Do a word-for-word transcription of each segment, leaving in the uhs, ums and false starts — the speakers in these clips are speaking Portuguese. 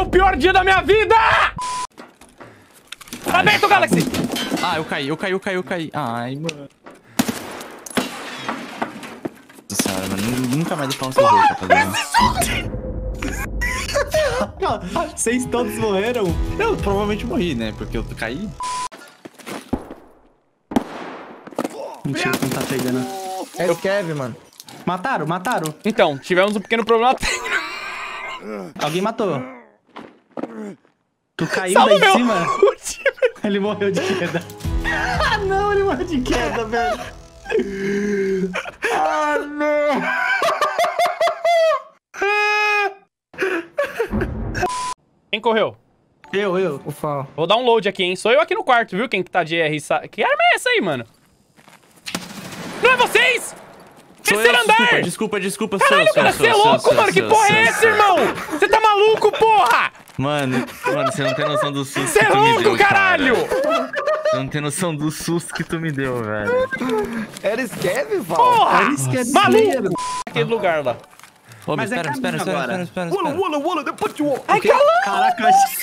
o pior dia da minha vida! Tá aberto, Galaxy! Ah, eu caí, eu caí, eu caí, eu caí. Ai, mano. Nossa senhora, mano. Nunca mais deixar um seu roxo, rapaziada. Vocês todos morreram? Eu provavelmente morri, né? Porque eu caí. Mentira, não tá pegando. É o Kevin, mano. Mataram, mataram. Então, tivemos um pequeno problema técnico. Alguém matou. Tu caiu Salve, daí de meu. cima? Ele morreu de queda. Ah, não, ele morreu de queda, velho. Ah, não. Quem correu? Eu, eu. O Fal. Vou dar um load aqui, hein? Sou eu aqui no quarto, viu? Quem que tá de R... Sa... Que arma é essa aí, mano? Não é vocês? Sou Terceiro eu, andar! desculpa, desculpa, desculpa. Caralho, sou, cara, sou, você é sou, louco, sou, mano? Que sou, porra sou, é essa, sou. irmão? Você tá maluco, porra? Mano, mano, você não tem noção do susto Você que é tu me louco, deu, caralho! cara. Você não tem noção do susto que tu me deu, velho. Era Kevin, Fal? Porra! Eles querem Maluco! dinheiro. Aquele lugar lá. Ô, Mas é espera, espera, caminho espera, agora. espera, espera, espera. Walla, walla, depois you Ai, calma! Caraca, eu achei...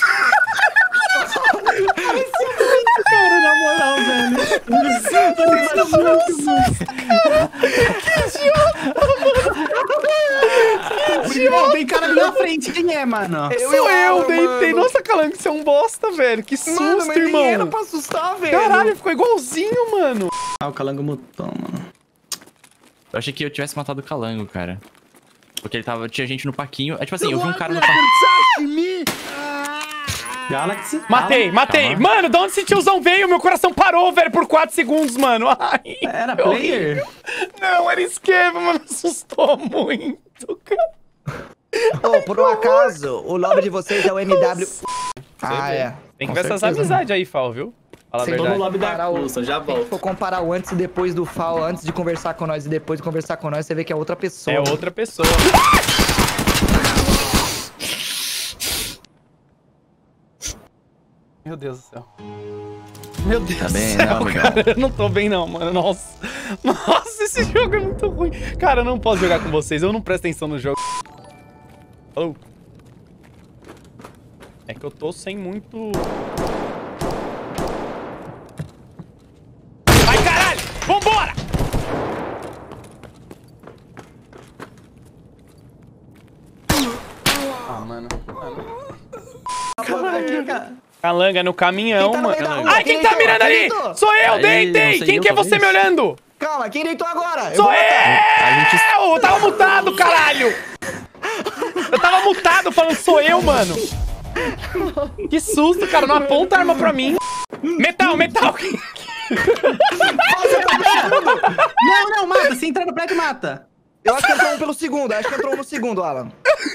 Parecia muito, cara, na moral, velho. Que idiota! Tem cara ali na frente, quem é, mano? Sou eu, deitei. Nossa, Calango, você é um bosta, velho. Que susto, Mano, mas irmão. nem era pra assustar, velho. Caralho, ficou igualzinho, mano. Ah, o Calango mutou, mano. Eu achei que eu tivesse matado o Calango, cara. Porque ele tava... Tinha gente no parquinho. É tipo assim, eu vi um cara no parquinho. Galaxy. Matei, Ah, matei. calma. Mano, de onde esse tiozão veio? Meu coração parou, velho, por quatro segundos, mano. Ai, Era que player? horrível. Não, era esquema, mano. Assustou muito, cara. Ô, por um acaso, o lobby de vocês é o M W... Ah, é. Tem que Com ver essas certeza. amizades aí, Fal, viu? Fala a Sem Tô no verdade. lobby da Comparar o- Custa, já Se volto. for comparar o antes e depois do Fal, antes de conversar com nós e depois de conversar com nós, você vê que é outra pessoa. É outra pessoa. Meu Deus do céu. Meu Deus Tá do bem, céu, não, amigão? cara. Eu não tô bem, não, mano. Nossa. Nossa, esse jogo é muito ruim. Cara, eu não posso jogar com vocês. Eu não presto atenção no jogo. Oh. É que eu tô sem muito... Vai, caralho! Vambora! Ah, mano. Aqui, cara. Calanga no caminhão, Quem tá no mano. meio da rua? Ai, quem Quem tá deitou? mirando Quem ali? deitou? Sou eu, Aí, deitei! não sei, Quem eu que é você talvez. me olhando? Calma, quem deitou agora? Eu Sou vou matar. A gente... eu! Eu tava mutado, caralho! Eu tava mutado falando que sou eu, mano. Que susto, cara. Não aponta a arma pra mim. Metal, metal. Não, não, mata. Se entrar no prédio, mata. Eu acho que entrou um pelo segundo, acho que entrou um no segundo, Alan.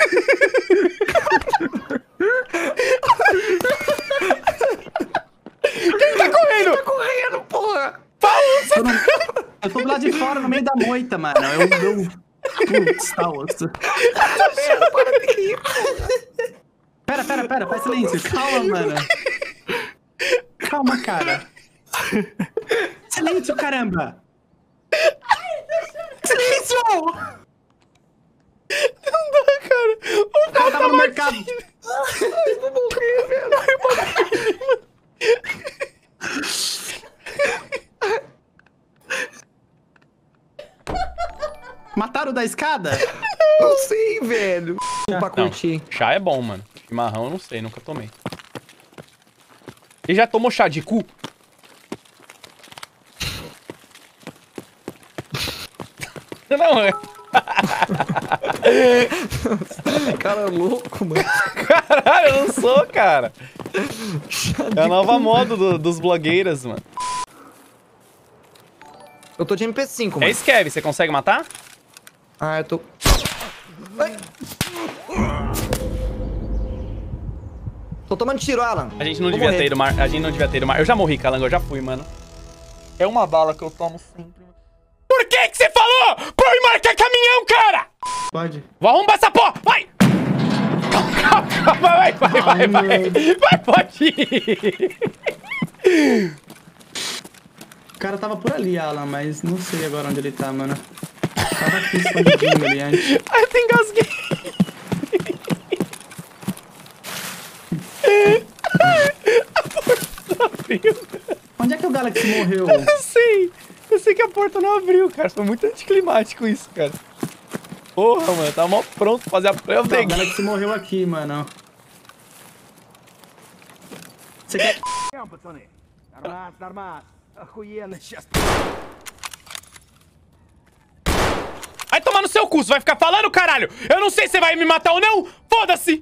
Quem tá correndo? Correndo, porra! Eu, não- eu tô do lado de fora, no meio da moita, mano. Eu... eu... Putz, tá osso. Pera, pera, pera. Faz silêncio. Calma, mano. Calma, cara. Silêncio, caramba. Silêncio! Não dá, cara. O O cara tava no mercado. Ai, vou morrer, velho. Mataram da escada? Não sei, velho. Pra Não, curtir. chá é bom, mano. Chimarrão eu não sei, nunca tomei. E já tomou chá de cu? Não, é. Cara louco, mano. Caralho, eu não sou, cara. É a nova moda do- dos blogueiras, mano. Eu tô de M P cinco, É mano. isso, Kevin. Você consegue matar? Ah, eu tô... Ai. Tô tomando tiro, Alan. A gente não Vou devia morrer. ter ido mar. A gente não devia ter ido mar. Eu já morri, Calango. Eu já fui, mano. É uma bala que eu tomo sempre. Por que que você falou pra eu marcar caminhão, cara? Pode. Vou arrombar essa porra. Vai! Calma, calma, calma. Vai, vai, vai, Ai, vai. meu. Vai, pode ir. O cara tava por ali, Alan, mas não sei agora onde ele tá, mano. Tava aqui escondidinho ali antes. Ai, eu te engasguei. A porta não abriu. Onde é que o Galaxy morreu? Eu não sei. Eu sei que a porta não abriu, cara. Foi muito anticlimático isso, cara. Porra, mano. Tava mal pronto pra fazer a play of the O Galaxy morreu aqui, mano. Você quer... Vai tomar no seu cu, você vai ficar falando, caralho! Eu não sei se você vai me matar ou não! Foda-se!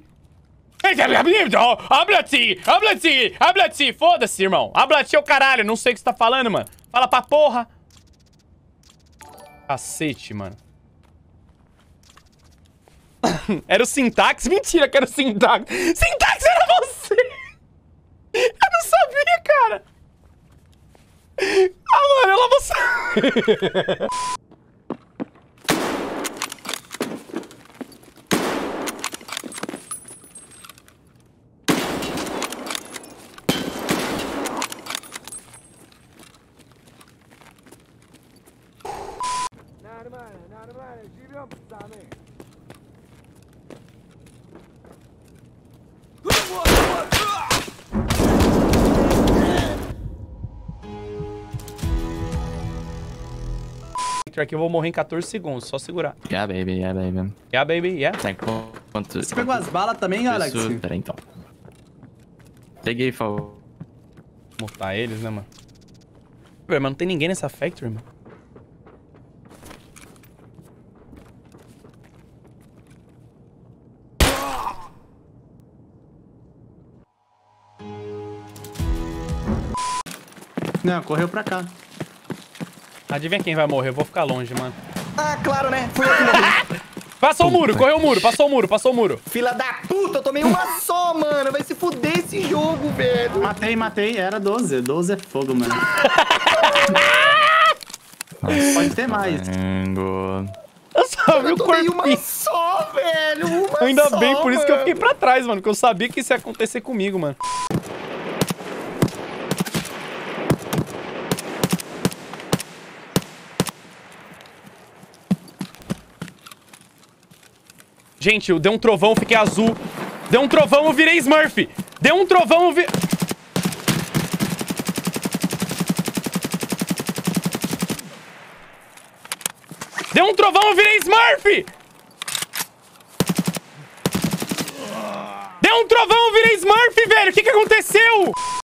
Habla-te! Habla-te! Habla-te! Foda-se, irmão! Habla-te é o caralho! Não sei o que você tá falando, mano! Fala pra porra! Cacete, mano. Era o Syntax? Mentira que era o Syntax! Syntax era você! Eu não sabia, cara! Ah, mano, ela você... Aqui eu vou morrer em quatorze segundos, só segurar. Yeah, baby, yeah, baby. Yeah, baby, yeah. Tá, quanto... Você pegou as balas também, Galaxy? Isso... Pera aí, então. Peguei, por favor. Mortar eles, né, mano? Mas não tem ninguém nessa factory, mano. Não, correu pra cá. Adivinha quem vai morrer? Eu vou ficar longe, mano. Ah, claro, né? Fui eu que morri. Passou o muro, correu o muro, passou o muro, passou o muro. Fila da puta, eu tomei uma só, mano. Vai se fuder esse jogo, velho. Matei, matei. Era doze. doze é fogo, mano. Pode ter mais. Tengo... Eu só vi Eu o tomei corpo. uma só, velho. Uma Ainda só, bem, por isso mano. que eu fiquei pra trás, mano. Porque eu sabia que isso ia acontecer comigo, mano. Gente, eu dei um trovão, eu fiquei azul. Deu um trovão, eu virei Smurf. Deu um trovão, eu vi... Deu um trovão, eu virei Smurf. Deu um trovão, eu virei Smurf, velho. O que que aconteceu?